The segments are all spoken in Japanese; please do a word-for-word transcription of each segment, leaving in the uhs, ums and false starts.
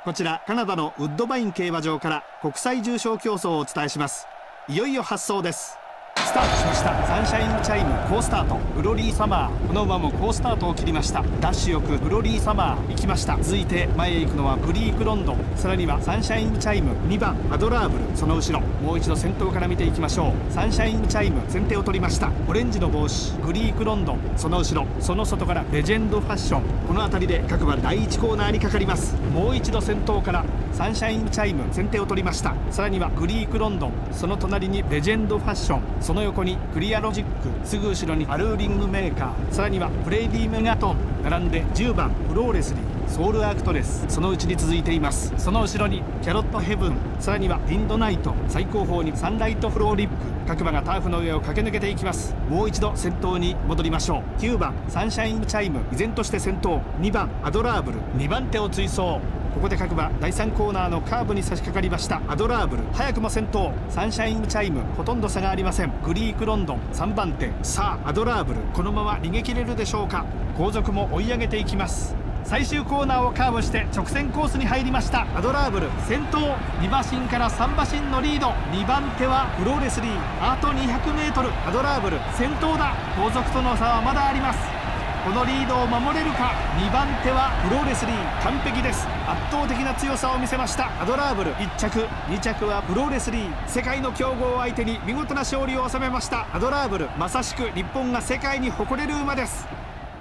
こちらカナダのウッドバイン競馬場から国際重賞競争をお伝えします。いよいよ発走です。スタートしました。サンシャインチャイム好スタート。グロリーサマー、この馬も好スタートを切りました。ダッシュよくグロリーサマー行きました。続いて前へ行くのはブリークロンドン、さらにはサンシャインチャイムにばんアドラーブル、その後ろもう一度先頭から見ていきましょう。サンシャインチャイム先手を取りました。オレンジの帽子ブリークロンドン、その後ろその外からレジェンドファッション、この辺りで各馬だいいちコーナーにかかります。もう一度先頭からサンシャインチャイム先手を取りました。さらにはグリークロンドン、その隣にレジェンドファッション、その横にクリアロジック、すぐ後ろにアルーリングメーカー、さらにはプレイディメガトン、並んでじゅうばんフローレスリー、ソウルアークトレス、そのうちに続いています。その後ろにキャロットヘブン、さらにはインドナイト、最後方にサンライトフローリップ、各馬がターフの上を駆け抜けていきます。もう一度先頭に戻りましょう。きゅうばんサンシャインチャイム依然として先頭、にばんアドラーブルにばん手を追走。ここで各馬だいさんコーナーのカーブに差し掛かりました。アドラーブル早くも先頭、サンシャインチャイムほとんど差がありません。グリークロンドンさんばん手、さあアドラーブルこのまま逃げ切れるでしょうか。後続も追い上げていきます。最終コーナーをカーブして直線コースに入りました。アドラーブル先頭、に馬身からさん馬身のリード、にばん手はフローレスリー、あと にひゃくメートル、アドラーブル先頭だ。後続との差はまだあります。このリードを守れるか。にばん手はフローレスリー、完璧です。圧倒的な強さを見せました。アドラーブルいっ着、に着はフローレスリー、世界の強豪相手に見事な勝利を収めました。アドラーブルまさしく日本が世界に誇れる馬です。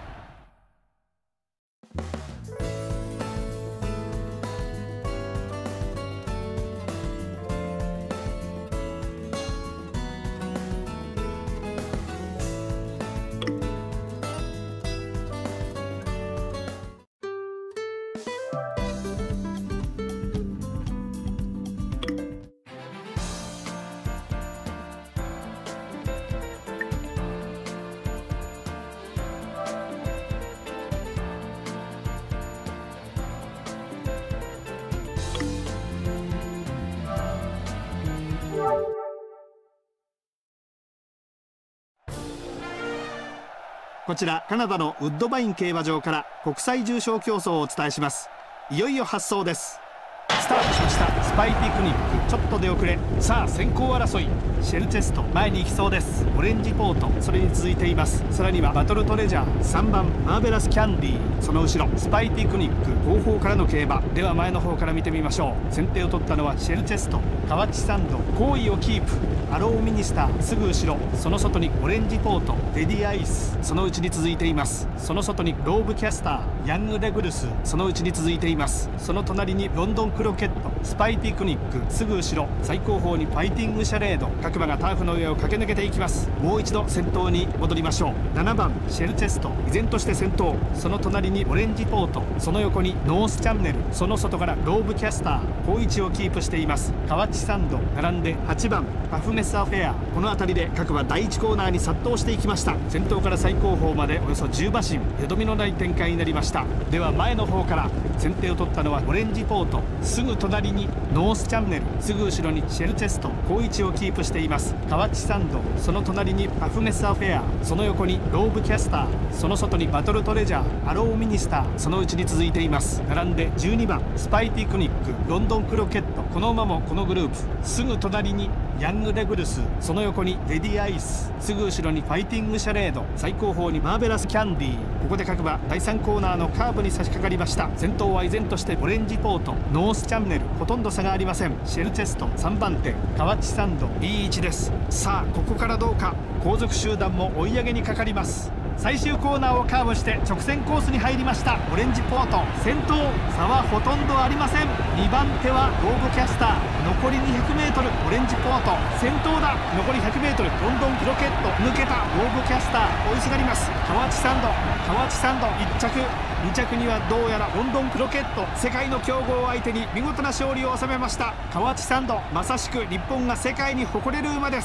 こちらカナダのウッドバイン競馬場から国際重賞競争をお伝えします。いよいよ発走です。スタートしました。スパイピクニックちょっと出遅れ。さあ先行争い、シェルチェスト前に行きそうです。オレンジポートそれに続いています。さらにはバトルトレジャー、さんばんマーベラスキャンディー、その後ろスパイピクニック後方からの競馬では前の方から見てみましょう。先手を取ったのはシェルチェスト、河内サンド好位をキープ、アローミニスターすぐ後ろ、その外にオレンジポート、レディアイスそのうちに続いています。その外にローブキャスター、ヤングレグルスそのうちに続いています。その隣にロンドンクロケット、スパイピクニックすぐ後ろ、最後方にファイティングシャレード、各馬がターフの上を駆け抜けていきます。もう一度先頭に戻りましょう。ななばんシェルチェスト依然として先頭、その隣にオレンジポート、その横にノースチャンネル、その外からローブキャスター好位置をキープしています。河内サンド並んではちばんパフメスアフェア、この辺りで各馬だいいちコーナーに殺到していきました。先頭から最後方までおよそじゅう馬身、よどみのない展開になりました。では前の方から先手を取ったのはオレンジポート、すぐ隣にノースチャンネル、すぐ後ろにシェルチェスト好位置をキープしています。河内サンドその隣にパフメスアフェア、その横にローブキャスター、その外にバトルトレジャー、アローミニスターそのうちに続いています。並んでじゅうにばんスパイピクニックロンドンクロケット、この馬もこのグループ、すぐ隣にヤングレグルス、その横にレディアイス、すぐ後ろにファイティングシャレード、最後方にマーベラスキャンディー。ここで各馬だいさんコーナーのカーブに差し掛かりました。先頭は依然としてオレンジポート、ノースチャンネルほとんど差がありません。シェルチェストさんばん手、河内サンドいい位置です。さあここからどうか。後続集団も追い上げにかかります。最終コーナーをカーブして直線コースに入りました。オレンジポート先頭、差はほとんどありません。にばん手はローブキャスター、残り にひゃくメートル、オレンジポート先頭だ。残り ひゃくメートル、ロンドンクロケット抜けた。ローブキャスター追いすがります。河内サンド河内サンドいっ着、に着にはどうやらロンドンクロケット、世界の強豪相手に見事な勝利を収めました。河内サンドまさしく日本が世界に誇れる馬です。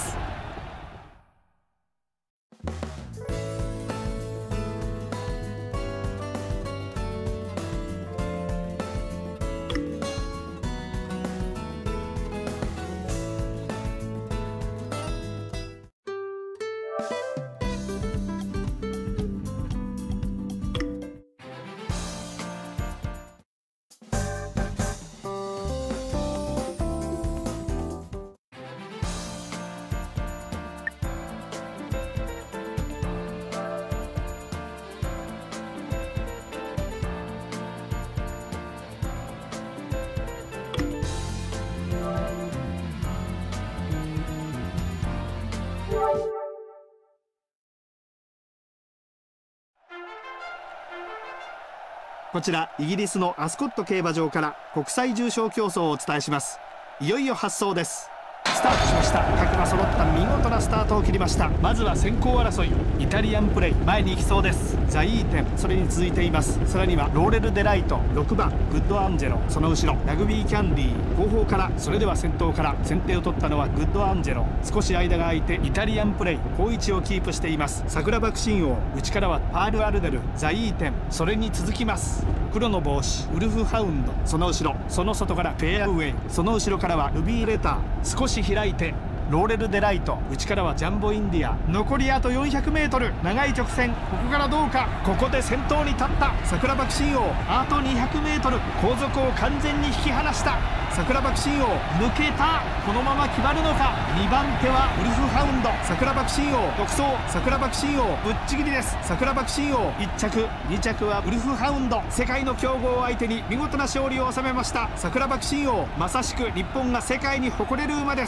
こちらイギリスのアスコット競馬場から国際重賞競争をお伝えします。いよいよ発走です。スタートしました。各馬揃った見事なスタートを切りました。まずは先行争い、イタリアンプレイ前に行きそうです。ザイーテン、それに続いています。さらにはローレル・デライト、ろくばんグッドアンジェロ、その後ろラグビーキャンディー後方から。それでは先頭から先手を取ったのはグッドアンジェロ。少し間が空いてイタリアンプレイ好位置をキープしています。桜爆心王、内からはパール・アルデル、ザイーテン、それに続きます黒の帽子ウルフハウンド、その後ろその外からフェアウェイ、その後ろからはルビーレター。少し開いてローレル・デライト、内からはジャンボインディア。残りあと よんひゃくメートル、 長い直線、ここからどうか。ここで先頭に立った桜爆心王、あと にひゃくメートル、 後続を完全に引き離した。桜爆心王抜けた。このまま決まるのか。にばん手はウルフハウンド、桜爆心王独走。桜爆心王ぶっちぎりです。桜爆心王いっちゃく、にちゃくはウルフハウンド。世界の強豪を相手に見事な勝利を収めました。桜爆心王、まさしく日本が世界に誇れる馬です。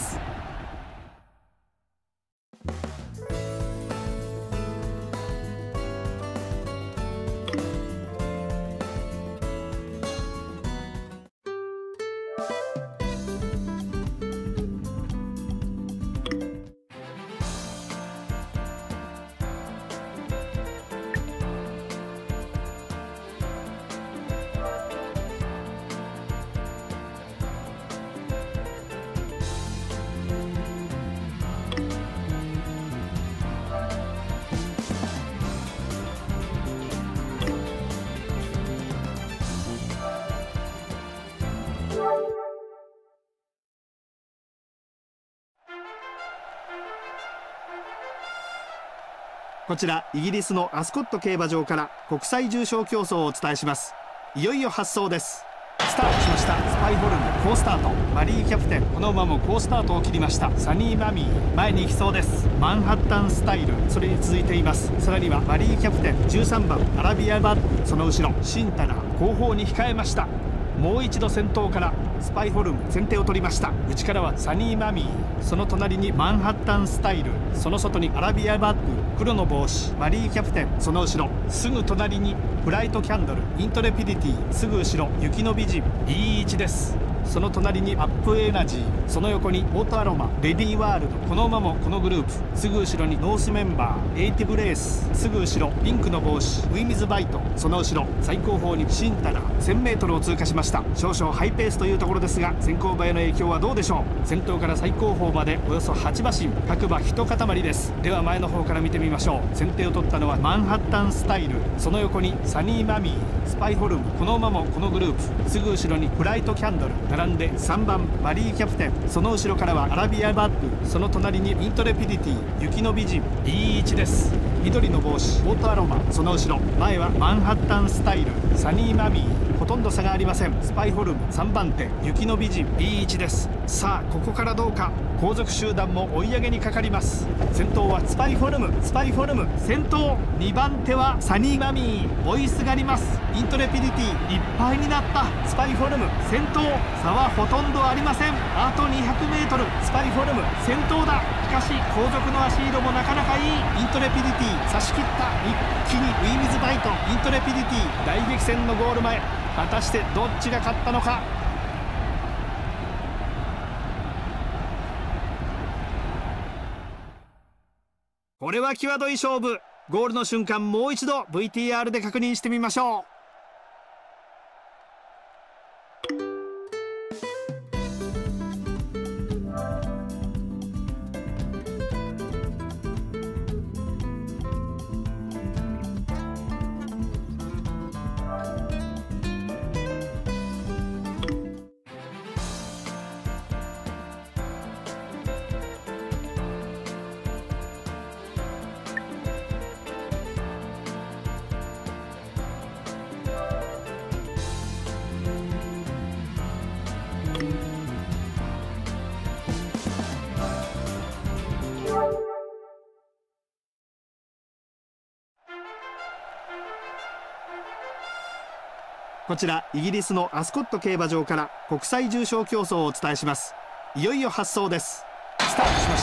こちらイギリスのアスコット競馬場から国際重賞競争をお伝えします。いよいよ発走です。スタートしました。スパイホルム好スタート。マリーキャプテン、この馬も好スタートを切りました。サニーマミー前に行きそうです。マンハッタンスタイル、それに続いています。さらにはマリーキャプテンじゅうさんばんアラビアバッグ、その後ろシンタナ後方に控えました。もう一度先頭からスパイホルム先手を取りました。内からはサニーマミー、その隣にマンハッタンスタイル、その外にアラビアバッグ、黒の帽子マリーキャプテン、その後ろすぐ隣にフライトキャンドル、イントレピディティ、すぐ後ろ雪の美人、いい位置です。その隣にアップエナジー、その横にオートアロマ、レディーワールド、この馬もこのグループ。すぐ後ろにノースメンバー、エイティブレース、すぐ後ろピンクの帽子ウィミズバイト、その後ろ最後方にシンタナ、 せんメートル を通過しました。少々ハイペースというところですが先行馬への影響はどうでしょう。先頭から最後方までおよそはちばしん、各馬一塊です。では前の方から見てみましょう。先手を取ったのはマンハッタンスタイル、その横にサニーマミー、スパイホルム、この馬もこのグループ。すぐ後ろにフライトキャンドル並んでさんばんマリーキャプテン、その後ろからはアラビアバッグ、その隣にイントレピディティ、雪の美人、いい位置です。緑の帽子オートアロマ、その後ろ前はマンハッタンスタイル、サニーマミー、ほとんど差がありません。スパイホルムさんばん手雪の美人、いい位置です。さあここからどうか。後続集団も追い上げにかかります。先頭はスパイフォルム、スパイフォルム先頭、にばん手はサニーマミー、追いすがります。イントレピディティいっぱいになった。スパイフォルム先頭、差はほとんどありません。あと にひゃくメートル、 スパイフォルム先頭だ。しかし後続の足色もなかなかいい。イントレピディティ差し切った。一気にウィーミズバイト、イントレピディティ大激戦のゴール前、果たしてどっちが勝ったのか。これは際どい勝負。ゴールの瞬間もう一度 ブイティーアール で確認してみましょう。こちらイギリスのアスコット競馬場から国際重賞競争をお伝えします。いよいよ発走です。スタートしました。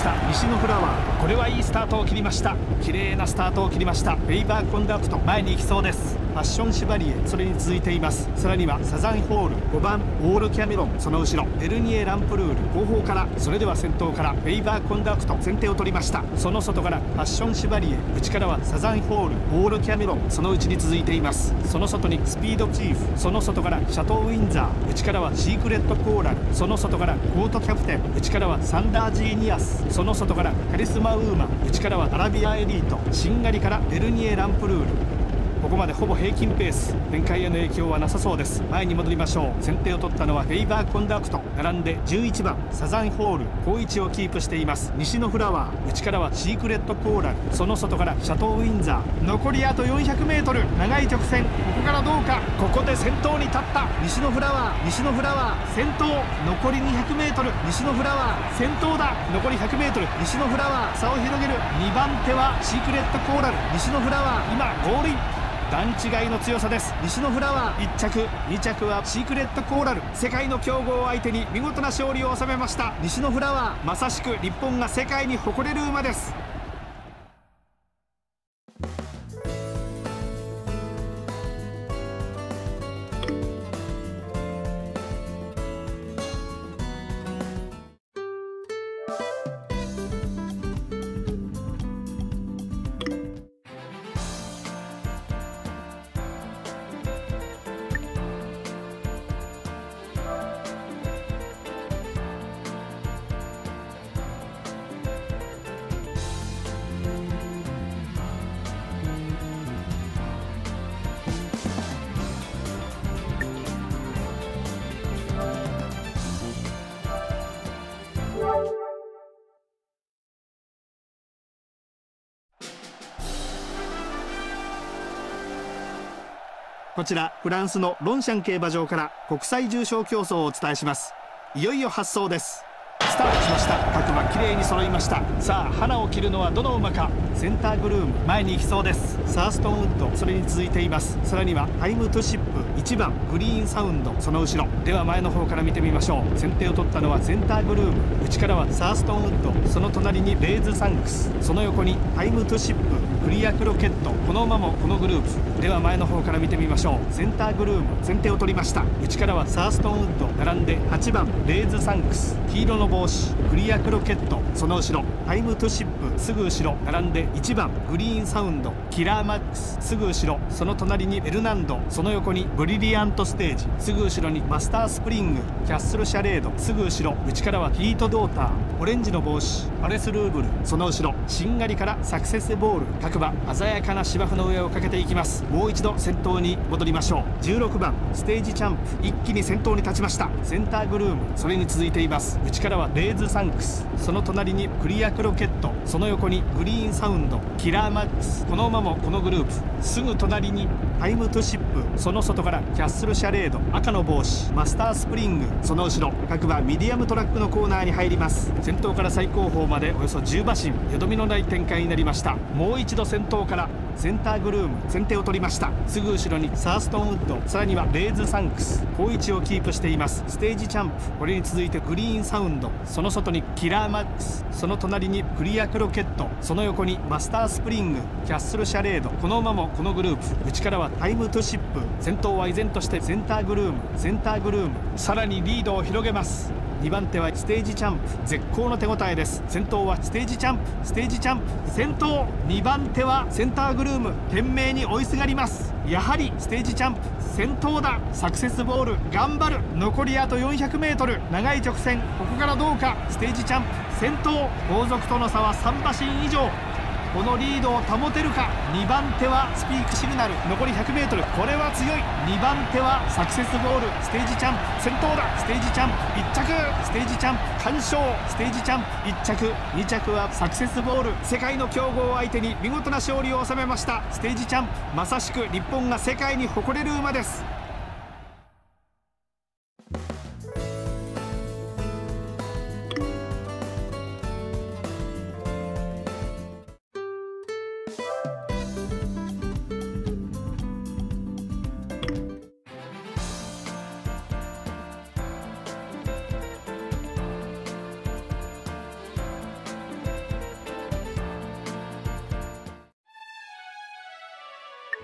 した西のフラワー。これはいいスタートを切りました。綺麗なスタートを切りました。フェイバーコンダクト、前に行きそうです。ファッションシュバリエ、それに続いています。さらにはサザンホール、ごばんオールキャメロン、その後ろベルニエ・ランプルール後方から。それでは先頭からフェイバーコンダクト、先手を取りました。その外からファッションシュバリエ、内からはサザンホール、オールキャメロン、その内に続いています。その外にスピードチーフ、その外からシャトーウィンザー、内からはシークレットコーラル、その外からコートキャプテン、内からはサンダージーニアス、その外からカリスマウーマン、内からはアラビアエリート、シンガリからベルニエ・ランプルール。ここまでほぼ平均ペース、展開への影響はなさそうです。前に戻りましょう。先手を取ったのはフェイバーコンダクト、並んでじゅういちばんサザンホール、好位置をキープしています。西のフラワー、内からはシークレットコーラル、その外からシャトーウィンザー。残りあと よんひゃくメートル、 長い直線、ここからどうか。ここで先頭に立った西のフラワー、西のフラワー先頭。残り にひゃくメートル、 西のフラワー先頭だ。残り ひゃくメートル、 西のフラワー差を広げる。にばん手はシークレットコーラル、西のフラワー今ゴールイン。段違いの強さです。西のフラワーいっちゃく、にちゃくはシークレットコーラル。世界の強豪を相手に見事な勝利を収めました。西のフラワー、まさしく日本が世界に誇れる馬です。こちらフランスのロンシャン競馬場から国際重賞競争をお伝えします。いよいよ発走です。スタートしました。各馬きれいに揃いました。さあ花を切るのはどの馬か。センターグルーム、前に行きそうです。サーストンウッド、それに続いています。さらにはタイムトゥシップ、いちばんグリーンサウンド、その後ろ。では前の方から見てみましょう。先手を取ったのはセンターグルーム、内からはサーストンウッド、その隣にレイズサンクス、その横にタイムトゥシップ、クリアクロケット、この馬もこのグループ。では前の方から見てみましょう。センターグルーム、先手を取りました。内からはサーストンウッド、並んではちばんレイズサンクス、黄色の帽子クリアクロケット、その後ろタイムトゥシップ、すぐ後ろ並んでいちばんグリーンサウンド、キラーマックス、すぐ後ろその隣にベルナンド、その横にブリリアントステージ、すぐ後ろにマスタースプリング、キャッスルシャレード、すぐ後ろ内からはヒートドーター、オレンジの帽子パレスルーブル、その後ろしんがりからサクセスボール。各馬鮮やかな芝生の上をかけていきます。もう一度先頭に戻りましょう。じゅうろくばんステージチャンプ、一気に先頭に立ちました。センターグルーム、それに続いています。内からはレイズサンクス、その隣にクリアクロケット、その横にグリーンサウンド、キラーマックス、この馬もこのグループ。すぐ隣にタイムトゥシップ、その外からキャッスルシャレード、赤の帽子マスタースプリング、その後ろ各馬ミディアムトラックのコーナーに入ります。先頭から最後方までおよそじゅう馬身、よどみのない展開になりました。もう一度先頭からセンターグルーム、先手を取りました。すぐ後ろにサーストンウッド、さらにはレイズサンクス、好位置をキープしています。ステージチャンプ、これに続いてグリーンサウンド、その外にキラーマックス、その隣にクリアクロケット、その横にマスタースプリング、キャッスルシャレード、この馬もこのグループ。内からはタイムトゥシップ、先頭は依然としてセンターグルーム、センターグルーム、さらにリードを広げます。にばん手はステージチャンプ、絶好の手応えです。先頭はステージチャンプ、ステージチャンプ先頭。にばん手はセンターグルーム、懸命に追いすがります。やはりステージチャンプ先頭だ。サクセスボール頑張る。残りあと よんひゃくメートル、 長い直線、ここからどうか。ステージチャンプ先頭、後続との差はさん馬身以上。このリードを保てるか。にばん手はスピークシグナル、残り ひゃくメートル、 これは強い。にばん手はサクセスボール、ステージチャンプ先頭だ。ステージチャンプいっちゃく、ステージチャンプ完勝。ステージチャンプいっちゃく、にちゃくはサクセスボール。世界の強豪を相手に見事な勝利を収めました。ステージチャンプ、まさしく日本が世界に誇れる馬です。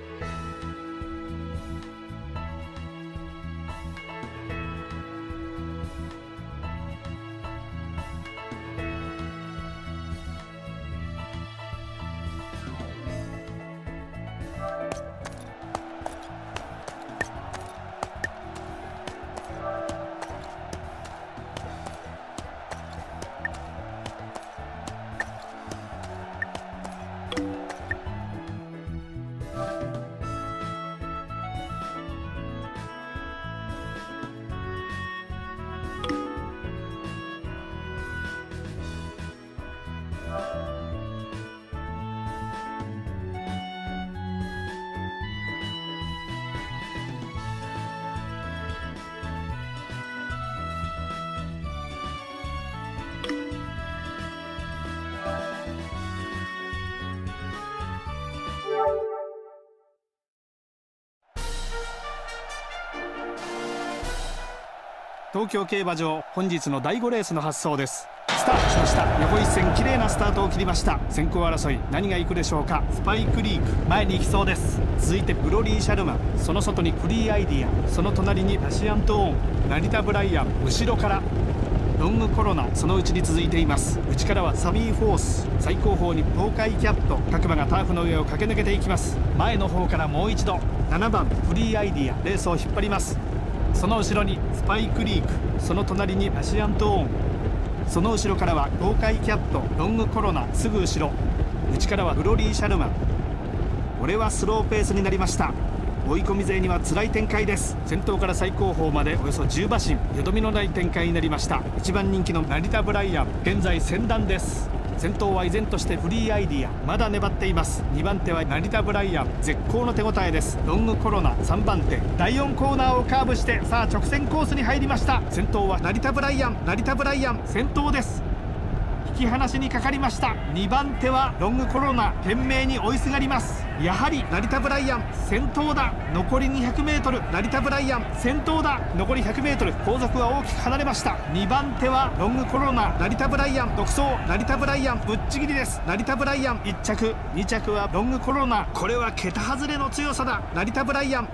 東京競馬場、本日のだいごレースの発走です。スタートしました。横一線綺麗なスタートを切りました。先行争い、何が行くでしょうか。スパイクリーク、前に行きそうです。続いてグロリー・シャルマン、その外にフリーアイディア、その隣にラシアント・オーン、成田ブライアン、後ろからロングコロナ、そのうちに続いています。内からはサビー・フォース、最後方に東海キャット、各馬がターフの上を駆け抜けていきます。前の方からもう一度ななばんフリーアイディア、レースを引っ張ります。その後ろにスパイクリーク、その隣にラシアント・オーン、その後ろからは東海キャット、ロングコロナ、すぐ後ろ、内からはグロリー・シャルマン。これはスローペースになりました。追い込み勢には辛い展開です。先頭から最後方までおよそじゅう馬身、よどみのない展開になりました。いちばん人気の成田ブライアン、現在先団です。先頭は依然としてフリーアイディア、まだ粘っています。にばん手は成田ブライアン、絶好の手応えです。ロングコロナさんばん手、だいよんコーナーをカーブして、さあ直線コースに入りました。先頭は成田ブライアン、成田ブライアン先頭です。引き離しにかかりました。にばん手はロングコロナ、懸命に追いすがります。やはり成田ブライアン先頭だ。残り にひゃくメートル、 成田ブライアン先頭だ。残り ひゃくメートル、 後続は大きく離れました。にばん手はロングコロナ、成田ブライアン独走、成田ブライアンぶっちぎりです。成田ブライアンいっ着、に着はロングコロナ、これは桁外れの強さだ。成田ブライアン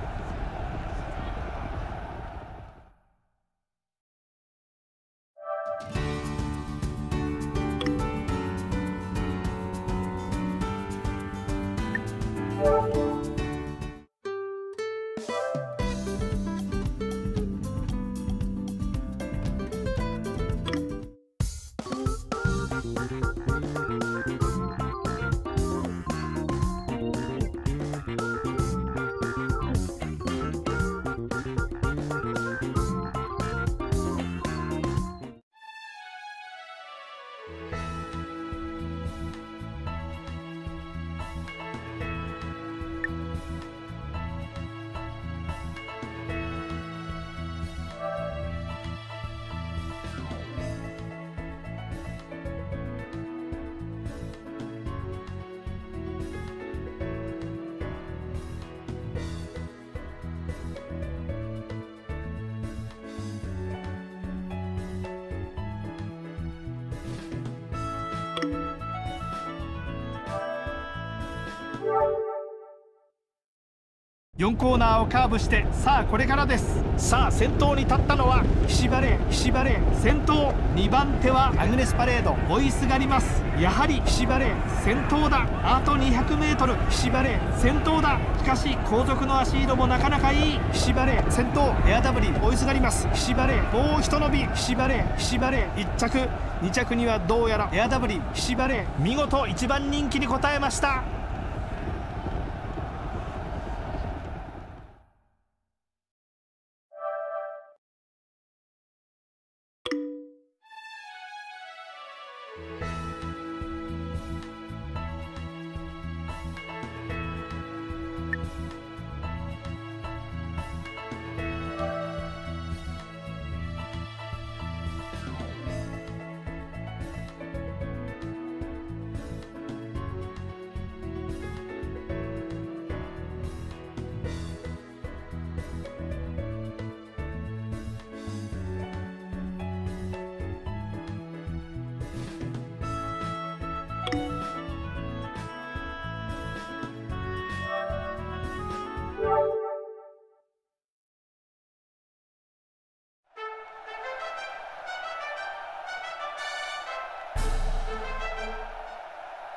よんコーナーをカーブして、さあこれからです。さあ先頭に立ったのは岸バレー、岸バレー先頭、にばん手はアグネスパレード、追いすがります。やはり岸バレー先頭だ。あと にひゃくメートル、 岸バレー先頭だ。しかし後続の足色もなかなかいい。岸バレー先頭、エアダブリ追いすがります。岸バレーもうひと伸び、岸バレー岸バレーいっ着、に着にはどうやらエアダブリ、岸バレー見事いちばん人気に応えました。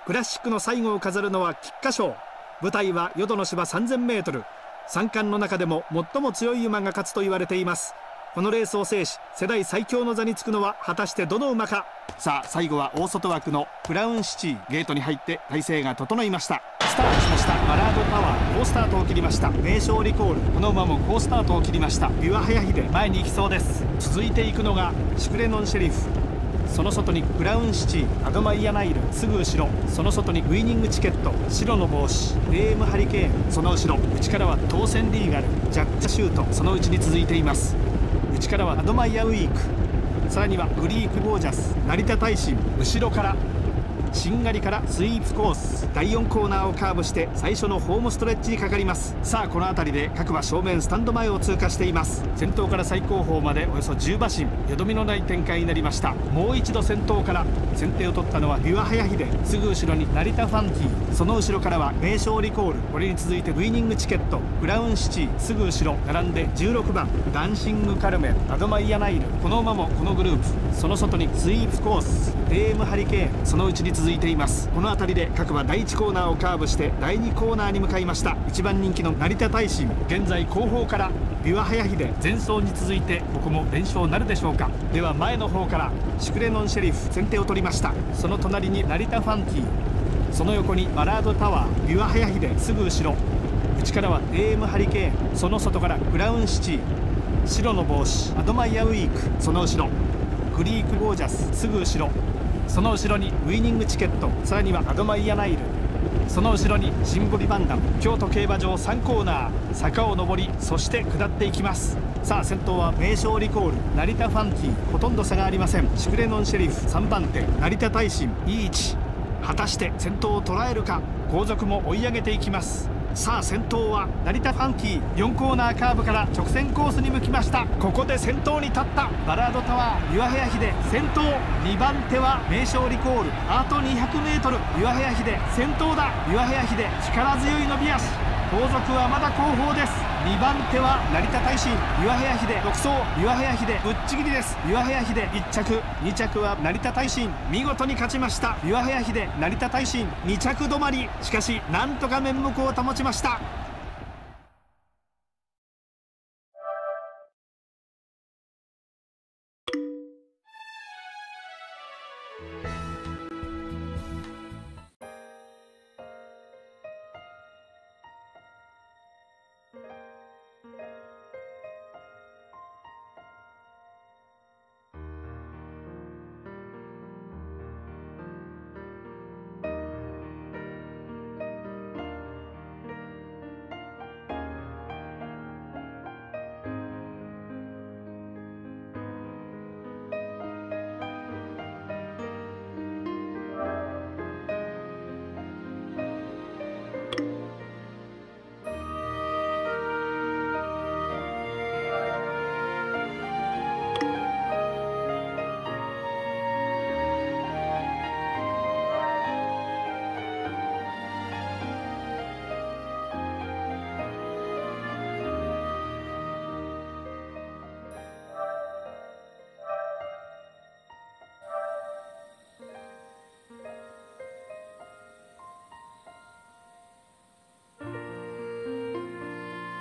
クラシックの最後を飾るのは菊花賞。舞台は淀の芝 さんぜんメートル。三冠の中でも最も強い馬が勝つと言われています。このレースを制し世代最強の座につくのは果たしてどの馬か。さあ最後は大外枠のクラウンシティ。ゲートに入って体勢が整いました。スタートしました。バラードパワー好スタートを切りました。名勝リコール、この馬も好スタートを切りました。ビワハヤヒデ前に行きそうです。続いていくのがシュクレノンシェリフ、その外にクラウンシティ、アドマイヤナイル、すぐ後ろ、その外にウイニングチケット、白の帽子、レームハリケーン、その後ろ、内からは当選リーガル、ジャックシュート、そのうちに続いています。内からはアドマイヤウィーク、さらにはグリークゴージャス、成田大臣、後ろからしんがりからスイープコース、だいよんコーナーをカーブして最初のホームストレッチにかかります。さあこの辺りで各馬正面スタンド前を通過しています。先頭から最後方までおよそじゅう馬身、よどみのない展開になりました。もう一度先頭から先手を取ったのはビワハヤヒデ、すぐ後ろに成田ファンキー、その後ろからは名勝リコール、これに続いてウイニングチケット、クラウンシティ、すぐ後ろ並んでじゅうろくばんダンシングカルメン、アドマイヤナイル、この馬もこのグループ、その外にスイープコース、レームハリケーン、そのうちに続いています。この辺りで各馬だいいちコーナーをカーブしてだいにコーナーに向かいました。いちばん人気の成田大臣、現在後方からビワハヤヒデ前走に続いてここも連勝なるでしょうか。では前の方からシュクレノンシェリフ先手を取りました。その隣に成田ファンキー、その横にバラードタワー、ビワハヤヒデすぐ後ろ、内からはエームハリケーン、その外からクラウンシティ、白の帽子アドマイヤウィーク、その後ろグリークゴージャスすぐ後ろ、その後ろにウイニングチケット、さらにはアドマイヤナイル、その後ろにシンボリバンダム。京都競馬場さんコーナー、坂を上りそして下っていきます。さあ先頭は名勝リコール、成田ファンキー、ほとんど差がありません。シュクレノンシェリフさんばん手、成田大臣いい位置、果たして先頭を捉えるか。後続も追い上げていきます。さあ先頭は成田ファンキー、よんコーナーカーブから直線コースに向きました。ここで先頭に立ったバラードタワー、ビワハヤヒデ先頭、にばん手は名勝リコール、あと にひゃくメートル、ビワハヤヒデ先頭だ。ビワハヤヒデ力強い伸び足、後続はまだ後方です。にばん手は成田大臣、ビワハヤヒデ独走、ビワハヤヒデぶっちぎりです。ビワハヤヒデいっちゃく、にちゃくは成田大臣、見事に勝ちました。ビワハヤヒデ成田大臣にちゃく止まり、しかしなんとか面目を保ちました。 you